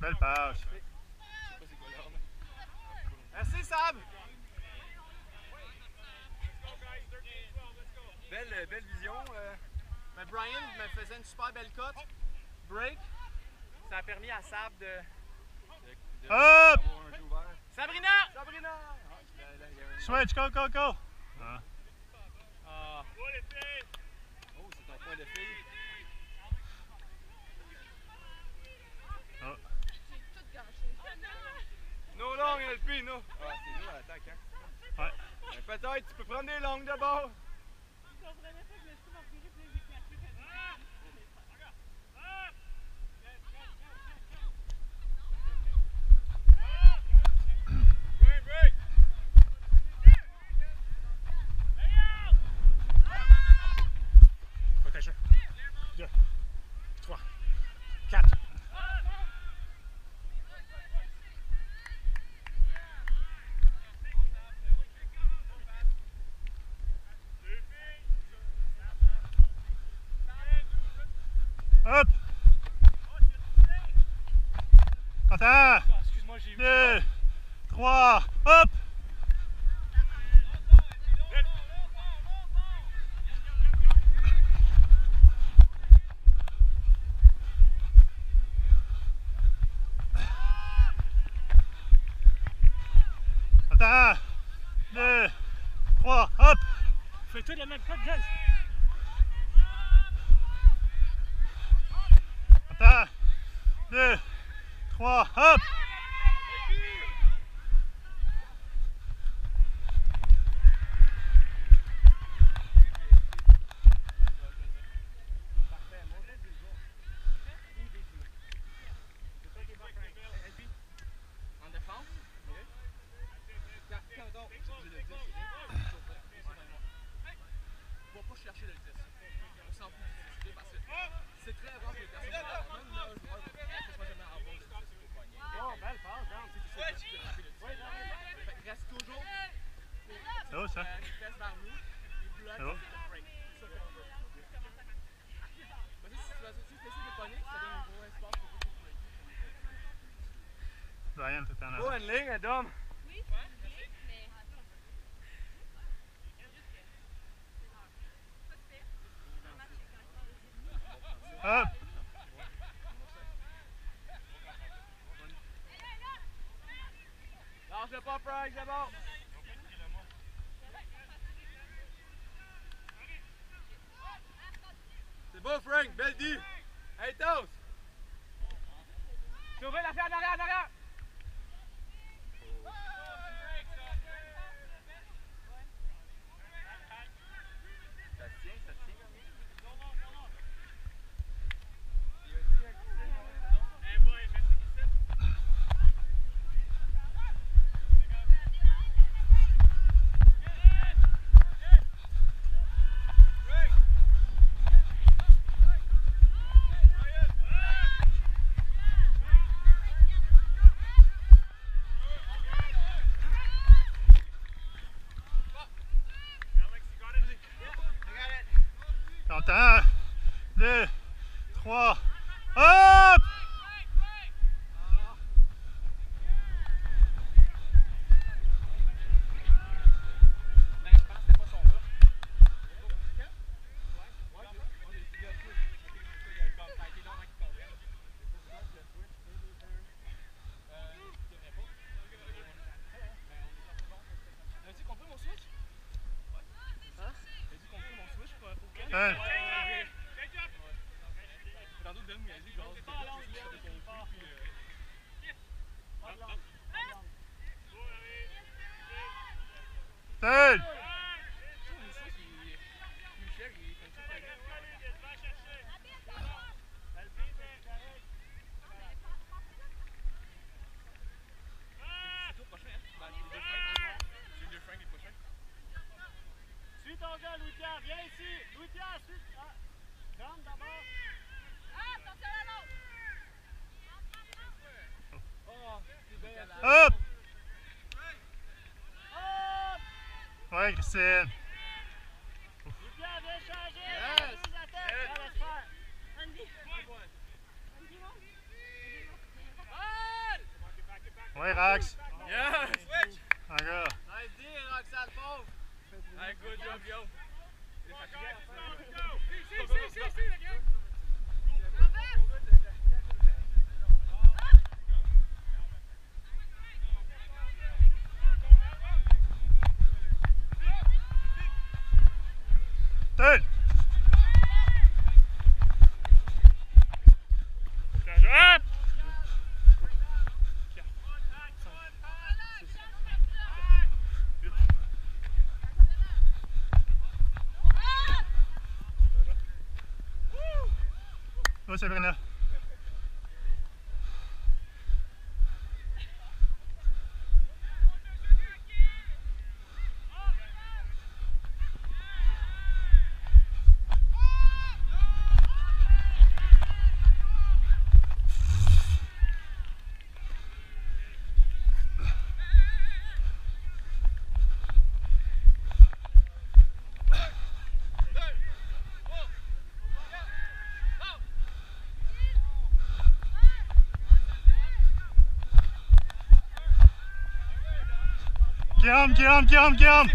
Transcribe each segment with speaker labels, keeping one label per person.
Speaker 1: Belle passe.
Speaker 2: Merci, Sab! Belle vision. Mais Brian me faisait une super belle cote. Break. Ça a permis à Sab de
Speaker 1: Hop!
Speaker 2: avoir un jeu ouvert. Sabrina! Sabrina!
Speaker 1: Switch, go, go, go! Ah.
Speaker 2: Oh, c'est un point de fille.
Speaker 1: Oh.
Speaker 2: No long, LP, no. Ah, c'est nous à l'attaque, hein?
Speaker 1: Ouais.
Speaker 2: Mais peut-être, tu peux prendre des longues de bord.
Speaker 1: Protection. 2, 3, 4. Hop! Attends! 2, 3, hop! Attends! 2, 3, hop!
Speaker 3: Fais-toi la même cote, guys!
Speaker 1: Attends! 2, 3, hop!
Speaker 2: En défense? On va pas chercher le 10. On s'en fout du 10 parce que c'est très rare que les personnes même là, je vois que moi jamais avoir le 10 pour pogner.
Speaker 3: Oh, belle passe, hein?
Speaker 2: Reste toujours.
Speaker 1: C'est où ça?
Speaker 2: Reste vers nous. Les blocs,
Speaker 1: C'est où?
Speaker 2: break. C'est ça qu'on veut. Si tu essaies de pogner, ça donne un gros espace pour que tu break.
Speaker 1: Brian, t'es en
Speaker 2: Oh,
Speaker 1: avant.
Speaker 2: une ligne, Adam!
Speaker 4: Oui, c'est bien, mais...
Speaker 1: Hop!
Speaker 2: Lâche-le pas, Frank, c'est bon! C'est beau, Frank, belle D! Hey, Toast! Sauver la ferme, en arrière! Ça se tient, ça se tient.
Speaker 1: T'entends? 2, 3, hop!
Speaker 2: As-tu compris mon switch? Hein? As-tu compris mon switch pour quel?
Speaker 1: Hein?
Speaker 2: Tantôt, Dom, il a dit que je serais confus, puis
Speaker 1: Seul!
Speaker 3: Suis ton gars, Louis-Pierre, viens ici! Louis-Pierre, suis! Ah! Donne d'abord!
Speaker 1: Hop!
Speaker 3: Hop!
Speaker 1: Ouais, Christine.
Speaker 3: Louis-Pierre, viens changer!
Speaker 2: Yes!
Speaker 3: Nous attaque!
Speaker 2: Yes!
Speaker 3: Laisse faire!
Speaker 4: Andy!
Speaker 2: Bon point.
Speaker 4: Andy, non?
Speaker 3: Ah!
Speaker 1: Rax.
Speaker 2: Yes! Switch!
Speaker 1: Encore.
Speaker 2: Nice D, Roxane Fauve! Hey, good job, Guillaume!
Speaker 1: Turn. Up. Va, Sabrina. Get him.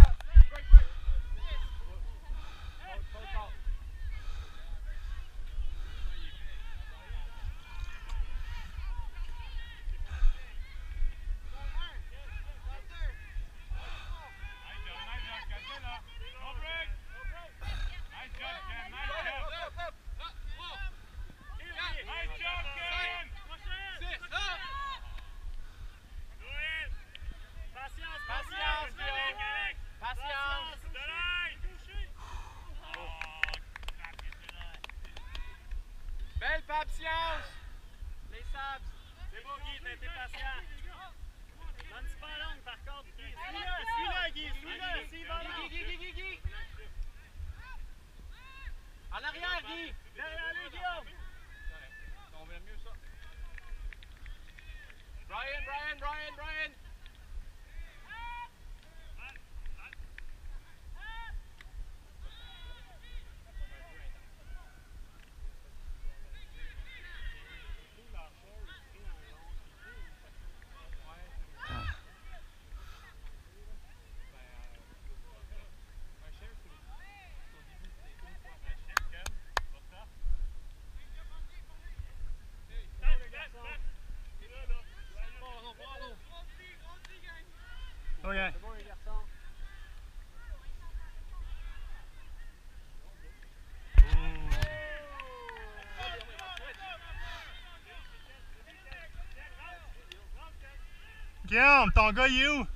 Speaker 2: Belle patience! Les Sabs!
Speaker 3: C'est bon, Guy, t'as été patient. Donne pas longue, par contre, Guy. Suis-le, Guy, suis-le. S'il va long.
Speaker 2: Guy! En arrière, Guy!
Speaker 3: Derrière lui, Guillaume.
Speaker 2: On verra mieux ça. Brian!
Speaker 1: Okay.
Speaker 3: C'est bon, les garçons.
Speaker 1: Guillaume, ton gars, il est où?